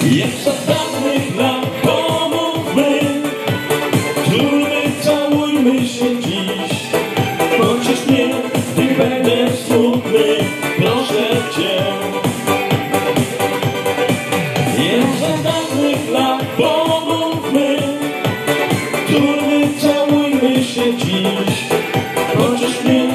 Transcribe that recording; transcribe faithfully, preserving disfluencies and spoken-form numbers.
Jeszcze dawnych lat pomówmy, trójmy, całujmy się dziś. Pociesz mnie, gdy będę smutny, proszę Cię. Jeszcze dawnych lat pomówmy, trójmy, całujmy się dziś. Pociesz mnie,